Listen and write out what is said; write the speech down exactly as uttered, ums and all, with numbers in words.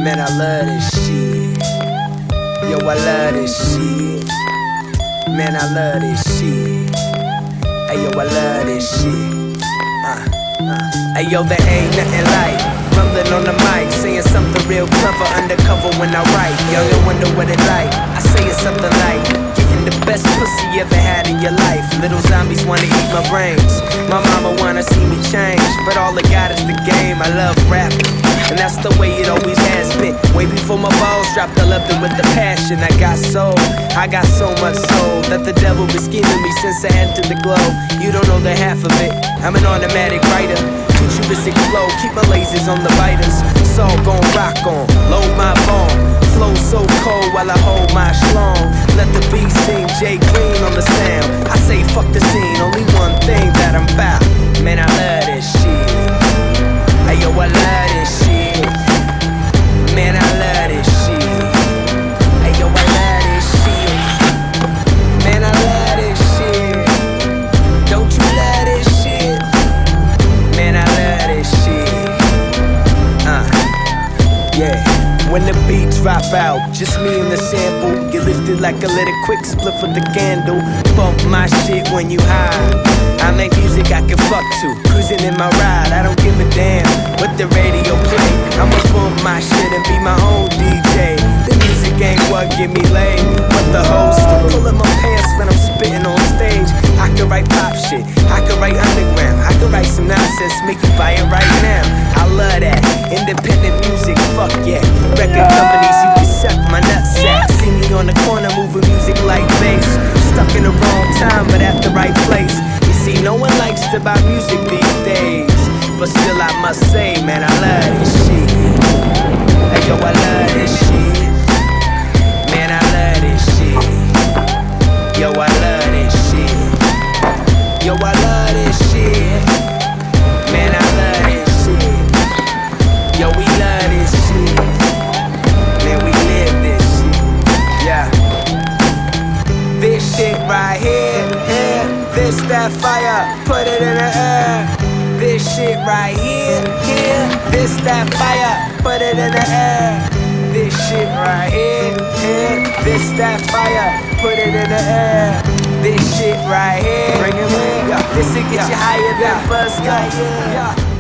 Man, I love this shit. Yo, I love this shit. Man, I love this shit. Hey, yo, I love this shit. Uh, uh. Hey, yo, there ain't nothing like rumbling on the mic, saying something real clever undercover when I write. Young and wonder what it like. I say it's something like getting the best pussy you ever had in your life. Little zombies wanna eat my brains. My mama wanna see me change, but all I got is the game. I love rap, and that's the way it always has been. Way before my balls dropped, I loved it with the passion. I got soul, I got so much soul that the devil been scheming me since I entered the glow. You don't know the half of it. I'm an automatic writer, futuristic flow, keep my lasers on the biters. It's all gon' rock on, load my bomb, flow so cold while I hold my schlong. Let the beat sing, Jay Green on the sound. I say fuck the scene, only one thing that I'm about. Man, I love this shit. Hey, yo, I love this shit. Man, I love this shit. Hey, yo, I love this shit. Man, I love this shit. Don't you love this shit? Man, I love this shit. Uh, yeah. When the beat drop out, just me and the sample, get lifted like a little quick split for the candle. Bump my shit when you high. I make music I can fuck to, cruising in my ride. I don't give a damn what the radio play. I'ma bump my shit and be my own D J. The music ain't what get me laid, but the host pulling my pants when I'm spitting on stage. I can write pop shit, I can write underground, I can write some nonsense, make you buy it right now. I love that independent music, fuck yeah. Record companies, you can suck my nutsack. See me on the corner moving music like bass. Stuck in the wrong time, but at the right place. You see, no one likes to buy music these days, but still I must say, man, I love this shit. Hey, yo, I love this shit. Man, I love this shit. Yo, I love this shit. Yo, I love this shit. Man, I love this shit. Yo, we love this shit. Man, we live this shit. Yeah. This shit right here, here. This that fire, put it in the air. This shit right here, here. This that fire, put it in the air. This shit right here, here. This that fire, put it in the air. This shit right here, bring it in. This will get you higher than Buzz Lightyear.